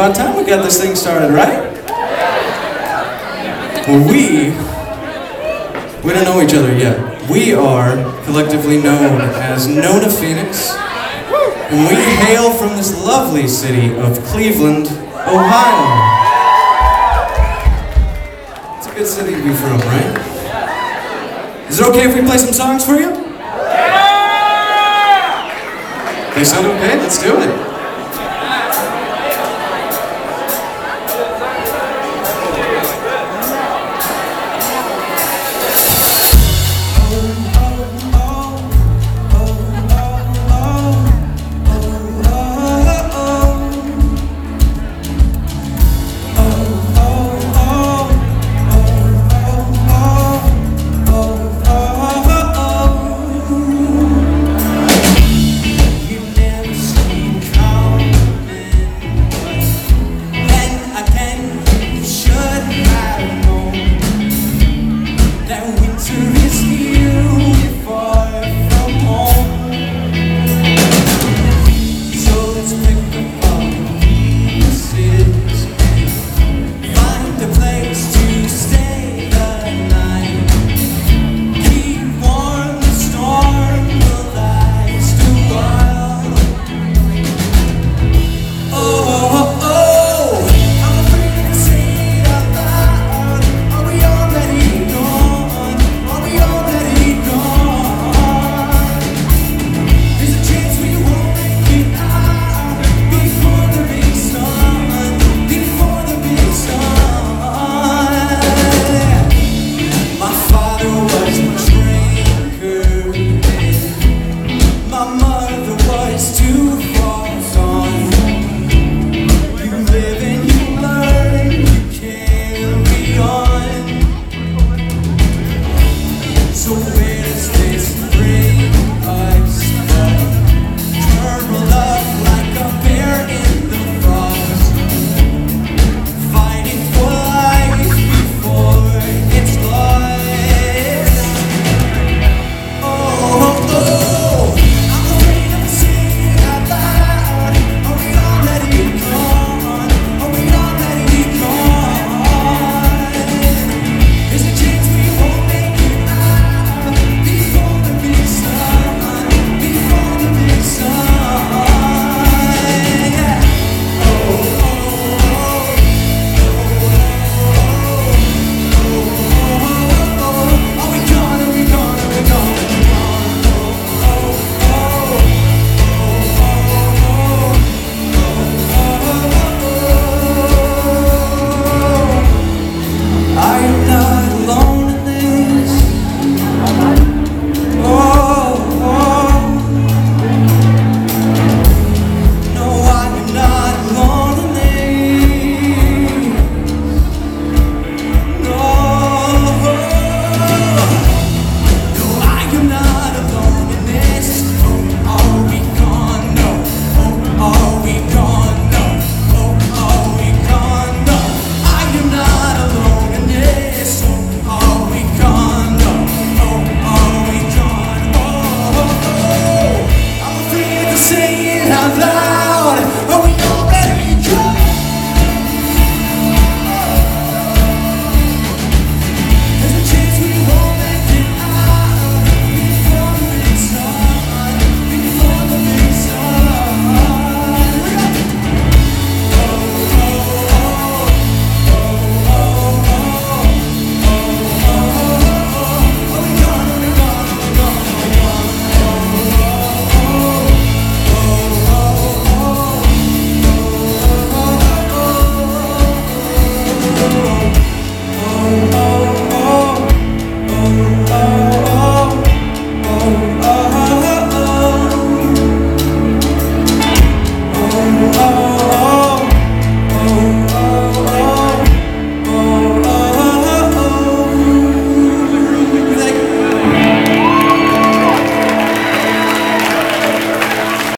about time we got this thing started, right? Well, we don't know each other yet. We are collectively known as Nonaphoenix, and we hail from this lovely city of Cleveland, Ohio. It's a good city to be from, right? Is it okay if we play some songs for you? They sound okay? Let's do it.